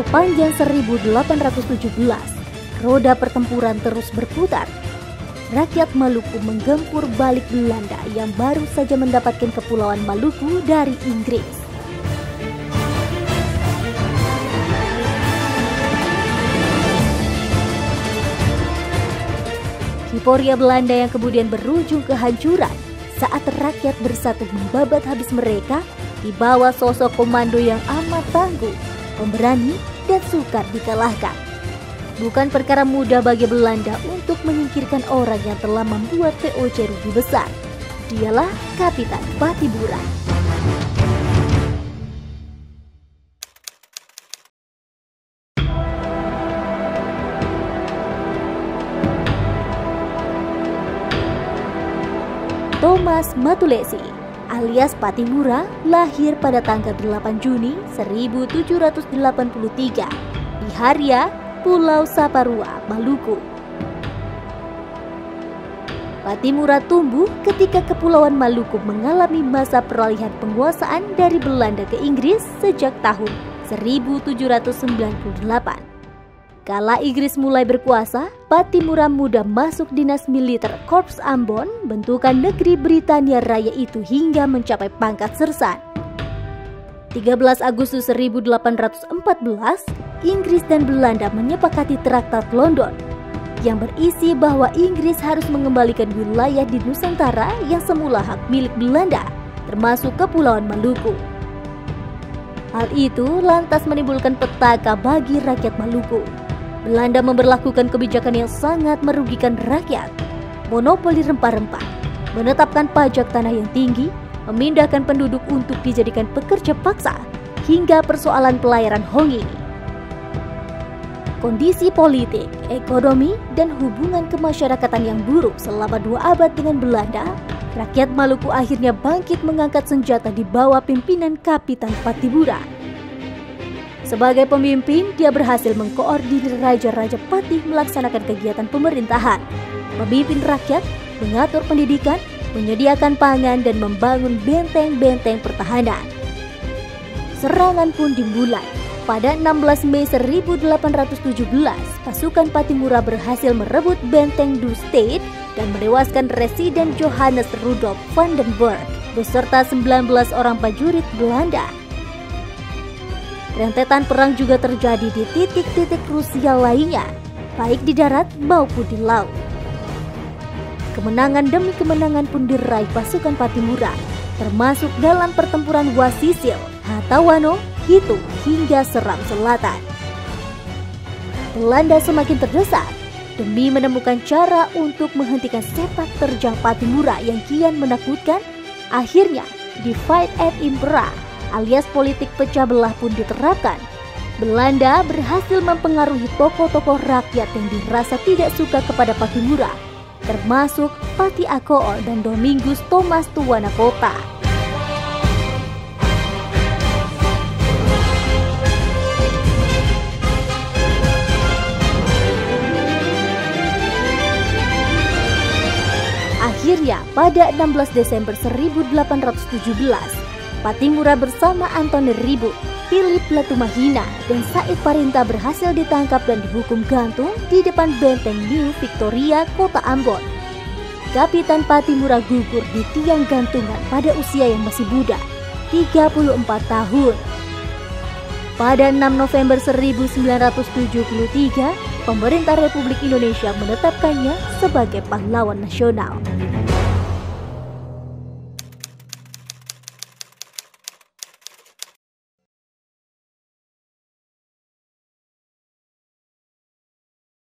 Sepanjang 1817, roda pertempuran terus berputar. Rakyat Maluku menggempur balik Belanda yang baru saja mendapatkan Kepulauan Maluku dari Inggris. Euforia Belanda yang kemudian berujung kehancuran saat rakyat bersatu membabat habis mereka di bawah sosok komando yang amat tangguh, pemberani, dan sukar dikalahkan. Bukan perkara mudah bagi Belanda untuk menyingkirkan orang yang telah membuat VOC rugi besar. Dialah Kapitan Patibura. Thomas Matulesi alias Patibura lahir pada tanggal 8 Juni 1783 di Haria, Pulau Saparua, Maluku. Patibura tumbuh ketika Kepulauan Maluku mengalami masa peralihan penguasaan dari Belanda ke Inggris sejak tahun 1798. Kala Inggris mulai berkuasa, Patibura muda masuk dinas militer Korps Ambon, bentukan negeri Britania Raya itu hingga mencapai pangkat sersan. 13 Agustus 1814, Inggris dan Belanda menyepakati Traktat London yang berisi bahwa Inggris harus mengembalikan wilayah di Nusantara yang semula hak milik Belanda, termasuk Kepulauan Maluku. Hal itu lantas menimbulkan petaka bagi rakyat Maluku. Belanda memberlakukan kebijakan yang sangat merugikan rakyat, monopoli rempah-rempah, menetapkan pajak tanah yang tinggi, memindahkan penduduk untuk dijadikan pekerja paksa, hingga persoalan pelayaran Hongi. Kondisi politik, ekonomi, dan hubungan kemasyarakatan yang buruk selama 2 abad dengan Belanda, rakyat Maluku akhirnya bangkit mengangkat senjata di bawah pimpinan Kapitan Patibura. Sebagai pemimpin, dia berhasil mengkoordinir raja-raja Patih melaksanakan kegiatan pemerintahan, memimpin rakyat, mengatur pendidikan, menyediakan pangan, dan membangun benteng-benteng pertahanan. Serangan pun dimulai. Pada 16 Mei 1817, pasukan Patibura berhasil merebut benteng Du State dan menewaskan Residen Johannes Rudolf van den Burg beserta 19 orang prajurit Belanda. Rentetan perang juga terjadi di titik-titik krusial lainnya, baik di darat maupun di laut. Kemenangan demi kemenangan pun diraih pasukan Patibura, termasuk dalam pertempuran Wasisil, Hatawano, Hitu, hingga Seram Selatan. Belanda semakin terdesak demi menemukan cara untuk menghentikan sepak terjang Patibura yang kian menakutkan. Akhirnya, divide and impera alias politik pecah belah pun diterapkan. Belanda berhasil mempengaruhi tokoh-tokoh rakyat yang dirasa tidak suka kepada Patibura, termasuk Pati Akool dan Domingus Thomas Tuanakota. Akhirnya, pada 16 Desember 1817, Patibura bersama Antoni Ribut, Philip Latumahina, dan Said Parinta berhasil ditangkap dan dihukum gantung di depan benteng New Victoria, Kota Ambon. Kapitan Patibura gugur di tiang gantungan pada usia yang masih muda, 34 tahun. Pada 6 November 1973, pemerintah Republik Indonesia menetapkannya sebagai pahlawan nasional.